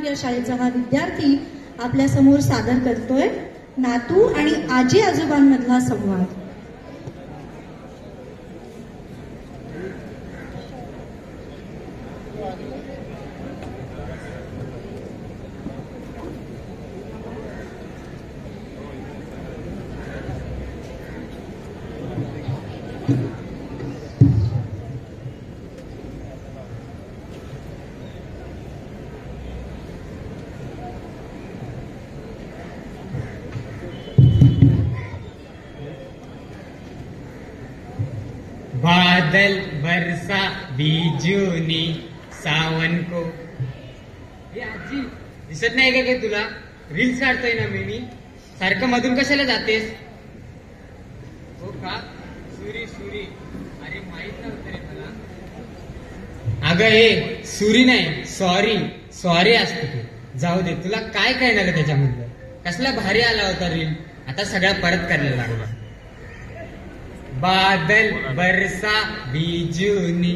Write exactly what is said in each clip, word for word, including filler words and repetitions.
या शाळेचा हा विद्यार्थी आपल्या समोर सादर करतोय नातू आणि आजी आजोबांमधला संवाद. बादल बरसा बीजूनी सावन को. हे आजी दिसत नाही का काय तुला? रील्स काढतोय ना मी मी सारखं मधून कशाला जातेस? हो का? सुरी सुरी अरे माहित नव्हतं रे मला. अगं हे सुरी नाही सॉरी सॉरी असते ते. जाऊ दे, तुला काय कळणार त्याच्यामधलं? कसला भारी आला होता रील, आता सगळा परत करायला लागला. बादल बरसा बीजूनी.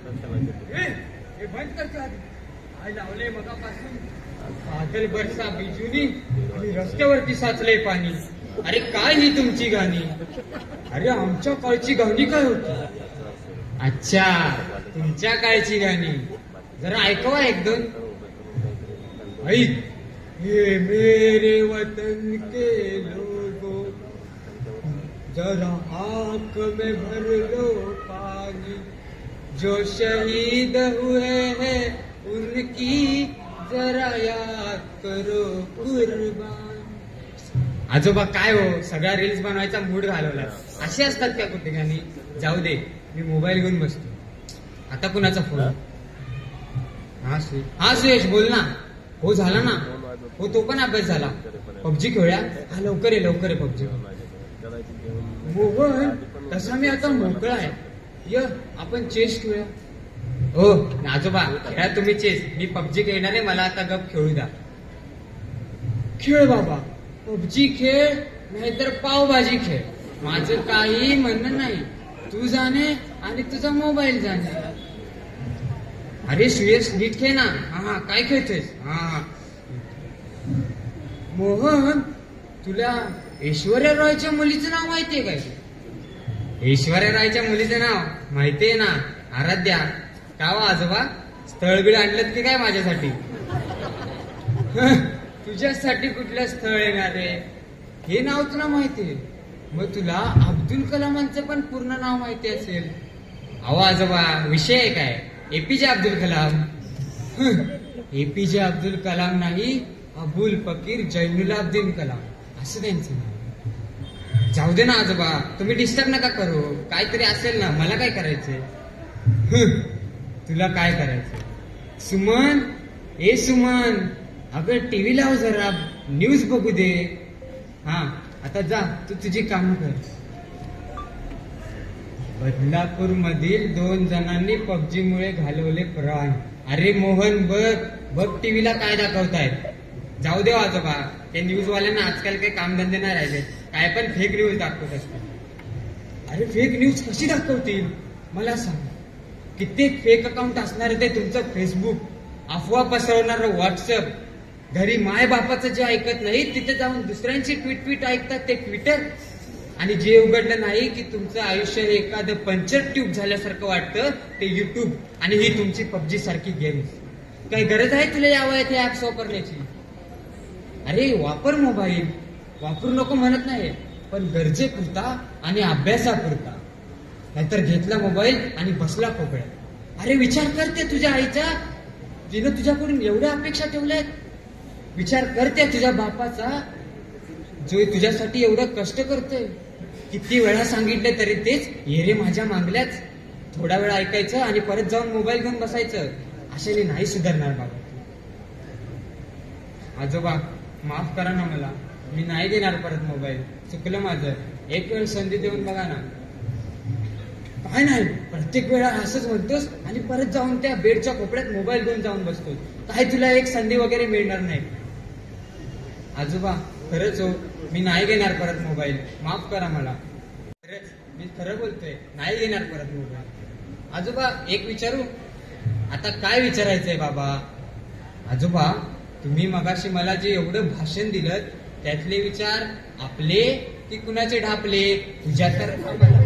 बंद कर काय लावलंय मगापासून? बादल बरसा बीजूनी आणि रस्त्यावरती साचलंय पाणी. अरे काय ही तुमची गाणी? अरे आमच्या काळची गाणी काय होती? अच्छा तुमच्या काळची गाणी जरा ऐकवा एक दोन. ऐक. ये मेरे वतन के लोगों जरा आंख में भर लो पानी, जो शहीद हुए हैं उनकी जरा याद करो कुर्बान. आजोबा काय हो, सगळा रील्स बनवायचा मूड घालवला. असे असतात का कुठे गाणी? जाऊ दे, मी मोबाईल घेऊन बसतो. आता कुणाचा फोन? हा सुयश. हा सुयश बोल ना. हो झाला ना. हो तो पण अभ्यास झाला. पबजी खेळूया. हा लवकर ये लवकर आहे पबजी. मोहन तसा मी आता मोकळा आहे. य आपण चेस खेळूया. हो आजोबा खेळा तुम्ही चेस, मी पबजी खेळणार आहे. मला आता गप खेळू द्या. खेळ बाबा, पबजी खेळ नाहीतर पावभाजी खेळ, माझं काही म्हणणं नाही. तू जाणे आणि तुझा मोबाईल जाणे. अरे सुयश नीट खेळ ना. हा हा काय खेळतोयस? हा मोहन तुला ऐश्वर्या रॉयच्या मुलीचं नाव माहितीये काय? ऐश्वर्या रायच्या मुलीचं नाव माहितीये ना, आराध्या. का वा आजोबा, स्थळबिळ आणलं की काय माझ्यासाठी? तुझ्यासाठी कुठलं स्थळ येणार रे? हे नाव तुला माहितीये? मग तुला अब्दुल कलामांचं पण पूर्ण नाव माहिती असेल. अहो आजोबा विषय आहे काय? एपीजे अब्दुल कलाम. एपीजे अब्दुल कलाम नाही, अबुल फकीर जैनुलाब्दीन कलाम असं त्यांचं नाव. जाऊ दे ना आजोबा, तुम्ही डिस्टर्ब नका करू. काहीतरी असेल ना, मला काय करायचंय? तुला काय करायचंय? सुमन ए सुमन, अगं टीव्ही लाव जरा, न्यूज बघू दे. हा आता जा, तू तुझी कामं कर. बदलापूर मधील दोन जणांनी पबजीमुळे घालवले प्राण. अरे मोहन बघ बघ टीव्हीला काय दाखवतायत. जाऊ दे आजोबा, ते न्यूजवाल्यांना आजकाल काही कामधंदे नाही राहिले, काय पण फेक न्यूज दाखवत असतात. अरे फेक न्यूज कशी दाखवतील मला सांग? कित्येक फेक अकाउंट असणार ते तुमचं फेसबुक, अफवा पसरवणारं व्हॉट्सअप, घरी माय बापाचं जे ऐकत नाही तिथे जाऊन दुसऱ्यांची ट्विट ट्विट ऐकतात ते ट्विटर, आणि जे उघडलं नाही की तुमचं आयुष्य हे एखादं पंचर ट्यूब झाल्यासारखं वाटतं ते युट्यूब, आणि ही तुमची पबजी सारखी गेम्स. काही गरज आहे तुला या वयात हे ऍप्स वापरण्याची? अरे वापर मोबाईल, वापरू नको म्हणत नाही, पण गरजेपुरता आणि अभ्यासापुरता. नाहीतर घेतला मोबाईल आणि बसला कोपऱ्यात. अरे विचार करते तुझ्या आईचा, जिनं तुझ्याकडून एवढ्या अपेक्षा ठेवल्यात. विचार करते तुझ्या बापाचा, जो तुझ्यासाठी एवढं कष्ट करतोय. किती वेळा सांगितलं तरी तेच ये रे माझ्या मागल्याच. थोडा वेळ ऐकायचं आणि परत जाऊन मोबाईल घेऊन बसायचं. अशाने नाही सुधारणार बाबा. आजोबा माफ करा ना मला, मी नाही देणार परत मोबाईल. चुकलं माझं, एक वेळ संधी देऊन बघा ना. काय नाही, प्रत्येक वेळा असंच म्हणतोस आणि परत जाऊन त्या बेडच्या कोपऱ्यात मोबाईल घेऊन जाऊन बसतोस. काय तुला एक संधी वगैरे मिळणार नाही. आजोबा खरंच हो, मी नाही घेणार परत मोबाईल, माफ करा मला. खरंच मी खरं बोलतोय, नाही घेणार परत मोबाईल. आजोबा एक विचारू? आता काय विचारायचंय बाबा? आजोबा तुम्ही मगाशी मला जे एवढं भाषण दिलं त्यातले विचार आपले की कुणाचे ढापले? तुझ्या तर